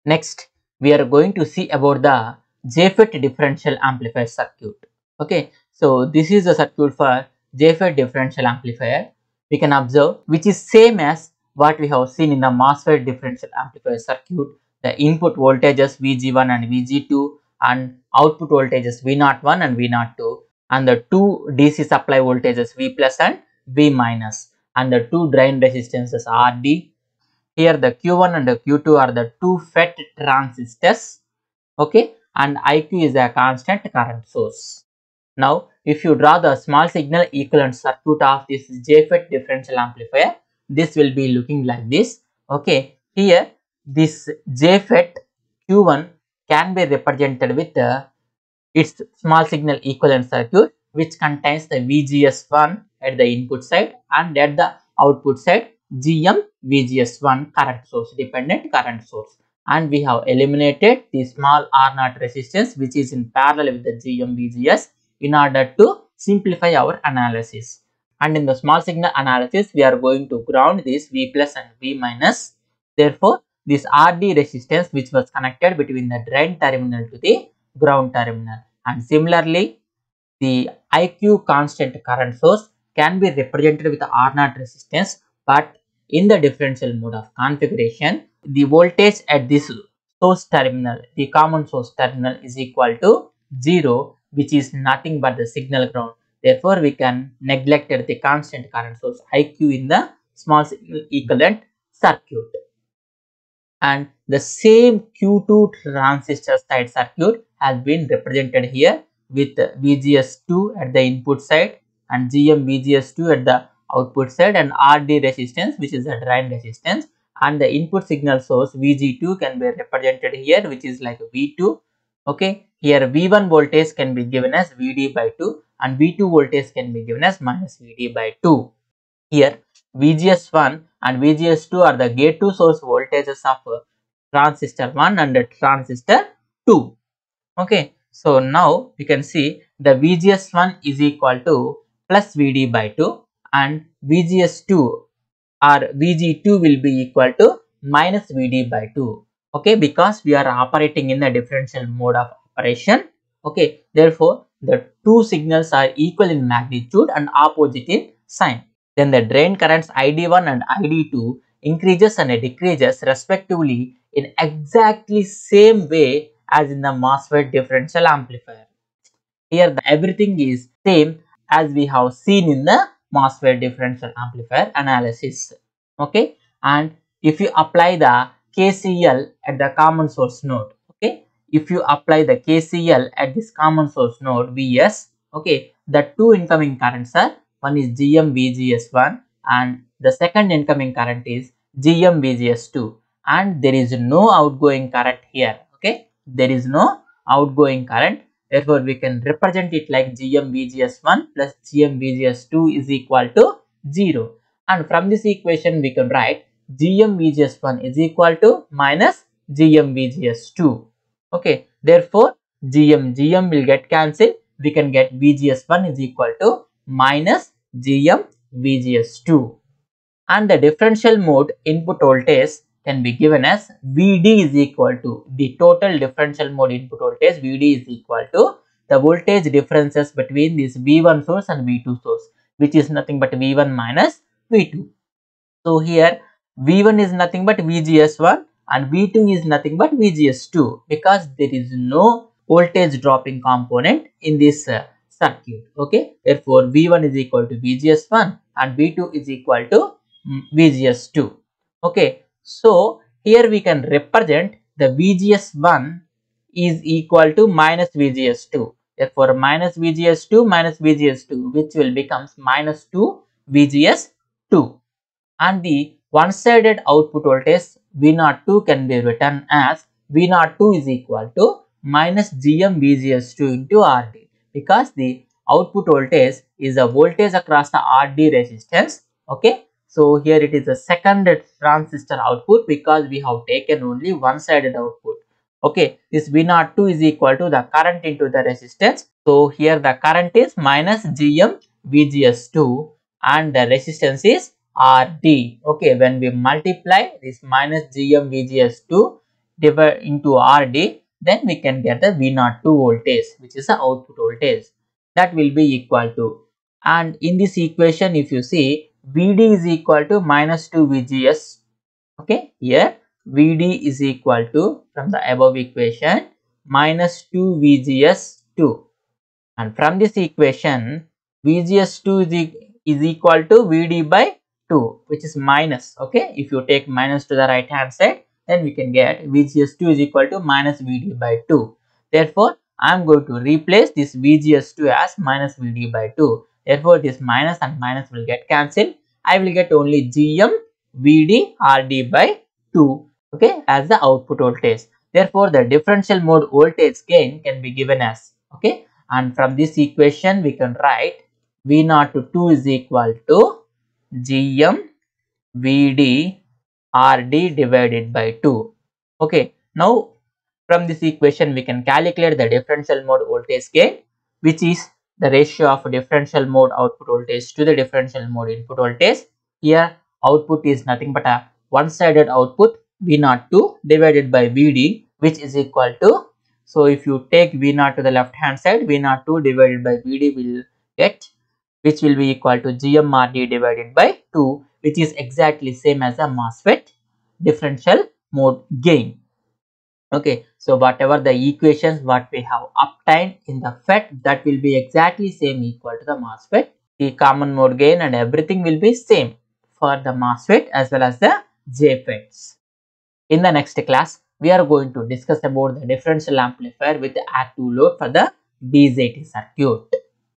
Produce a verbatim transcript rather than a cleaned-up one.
Next, we are going to see about the J FET differential amplifier circuit. Okay, so this is the circuit for J FET differential amplifier. We can observe which is same as what we have seen in the MOSFET differential amplifier circuit. The input voltages V G one and V G two and output voltages V zero one and V zero two, and the two D C supply voltages V plus and V minus, and the two drain resistances R D. Here the Q one and the Q two are the two FET transistors, okay, and I Q is a constant current source. Now, if you draw the small signal equivalent circuit of this J FET differential amplifier, this will be looking like this. Okay, here this J FET Q one can be represented with uh, its small signal equivalent circuit, which contains the V G S one at the input side and at the output side G M V G S one current source, dependent current source, and we have eliminated the small R zero resistance which is in parallel with the G M V G S in order to simplify our analysis. And in the small signal analysis, we are going to ground this V plus and V minus. Therefore, this R D resistance which was connected between the drain terminal to the ground terminal, and similarly the I Q constant current source can be represented with the R zero resistance, but in the differential mode of configuration, the voltage at this source terminal, the common source terminal, is equal to zero, which is nothing but the signal ground. Therefore, we can neglect the constant current source I Q in the small signal equivalent circuit. And the same Q two transistor side circuit has been represented here with V G S two at the input side and G M V G S two at the output side, and R D resistance which is the drain resistance, and the input signal source V G two can be represented here, which is like V two. Okay, here V one voltage can be given as V D by two and V two voltage can be given as minus V D by two. Here V G S one and V G S two are the gate to source voltages of transistor one and transistor two. Okay, so now we can see the V G S one is equal to plus V D by two and V G S two or V G two will be equal to minus V D by two. Okay, because we are operating in the differential mode of operation. Okay, therefore the two signals are equal in magnitude and opposite in sign. Then the drain currents I D one and I D two increases and decreases respectively in exactly same way as in the MOSFET differential amplifier. Here the everything is same as we have seen in the MOSFET differential amplifier analysis. Okay, and if you apply the K C L at the common source node, okay, if you apply the K C L at this common source node V S, okay, the two incoming currents are, one is G M V G S one and the second incoming current is G M V G S two, and there is no outgoing current here. Okay, there is no outgoing current. Therefore, we can represent it like G M V G S one plus G M V G S two is equal to zero. And from this equation, we can write G M V G S one is equal to minus G M V G S two. Okay, therefore, G M G M will get cancelled. We can get V G S one is equal to minus G M V G S two. And the differential mode input voltage can be given as V D is equal to the total differential mode input voltage. V D is equal to the voltage differences between this V one source and V two source, which is nothing but V one minus V two. So here V one is nothing but V G S one and V two is nothing but V G S two, because there is no voltage dropping component in this uh, circuit. Okay, therefore V one is equal to V G S one and V two is equal to V G S two. Okay, so here we can represent the V G S one is equal to minus V G S two. Therefore, minus V G S two minus V G S two, which will becomes minus two V G S two. And the one-sided output voltage V zero two can be written as V zero two is equal to minus G M V G S two into R D, because the output voltage is the voltage across the R D resistance. Okay, so here it is a second transistor output because we have taken only one-sided output. Okay, this V zero two is equal to the current into the resistance. So here the current is minus G M V G S two and the resistance is R D. Okay, when we multiply this minus G M V G S two divide into R D, then we can get the V zero two voltage, which is the output voltage. That will be equal to, and in this equation if you see, V D is equal to minus two V G S. Okay, here V D is equal to, from the above equation, minus two V G S two, and from this equation V G S two is, e is equal to V D by two, which is minus. Okay, if you take minus to the right hand side, then we can get V G S two is equal to minus V D by two. Therefore, I am going to replace this V G S two as minus V D by two. Therefore, this minus and minus will get cancelled. I will get only G M V D R D by two, okay, as the output voltage. Therefore, the differential mode voltage gain can be given as, okay, and from this equation we can write V zero to two is equal to G M V D R D divided by two. Okay, now from this equation we can calculate the differential mode voltage gain, which is the ratio of differential mode output voltage to the differential mode input voltage. Here output is nothing but a one-sided output V zero two divided by V D, which is equal to, so if you take V zero to the left hand side, V zero two divided by V D will get, which will be equal to G M R D divided by two, which is exactly same as a MOSFET differential mode gain. Okay, so whatever the equations what we have obtained in the F E T, that will be exactly same equal to the MOSFET. The common mode gain and everything will be same for the MOSFET as well as the J FETs. In the next class, we are going to discuss about the differential amplifier with active load for the B J T circuit.